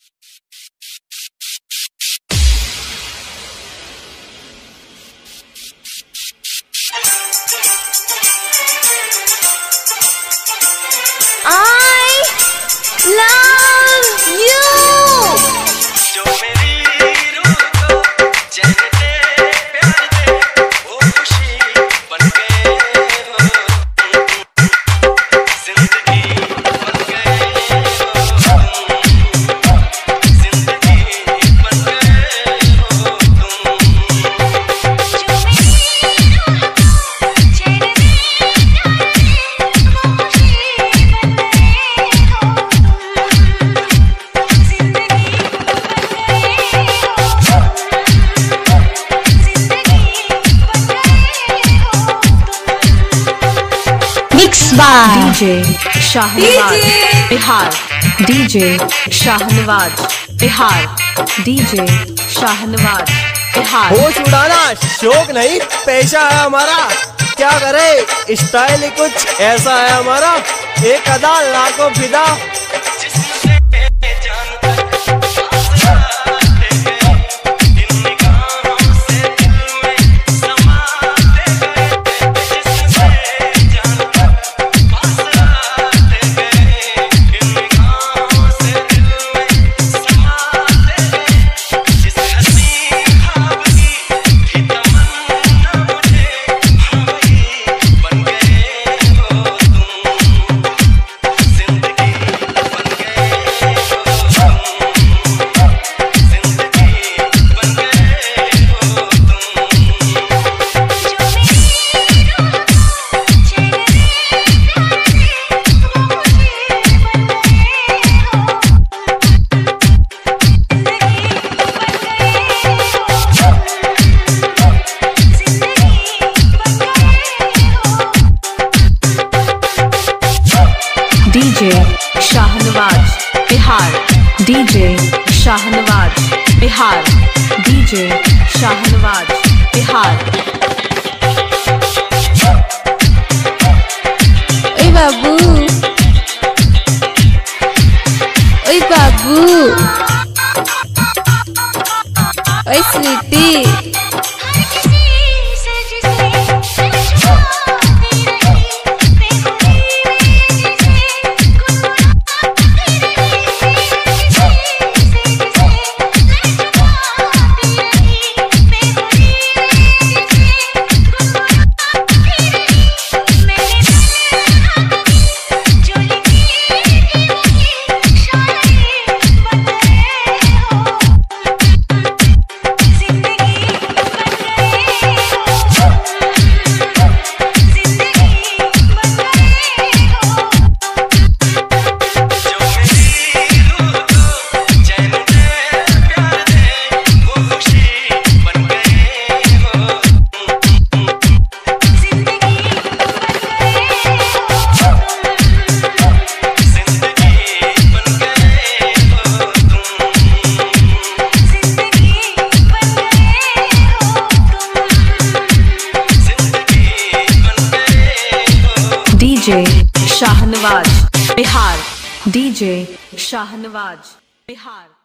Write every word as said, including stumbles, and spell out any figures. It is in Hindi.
DJ Shahnawaz Bihar, DJ Shahnawaz Bihar, DJ Shahnawaz Bihar. होश उड़ाना शौक नहीं पेशा है हमारा, क्या करे स्टाइल ही कुछ ऐसा है हमारा, एक अदा लाखों फिदा। DJ Shahnawaz Bihar, DJ Shahnawaz Bihar, DJ Shahnawaz Bihar. ओए बाबू, ओए बाबू, ओए sweety. DJ Shahnawaz Bihar, DJ Shahnawaz Bihar.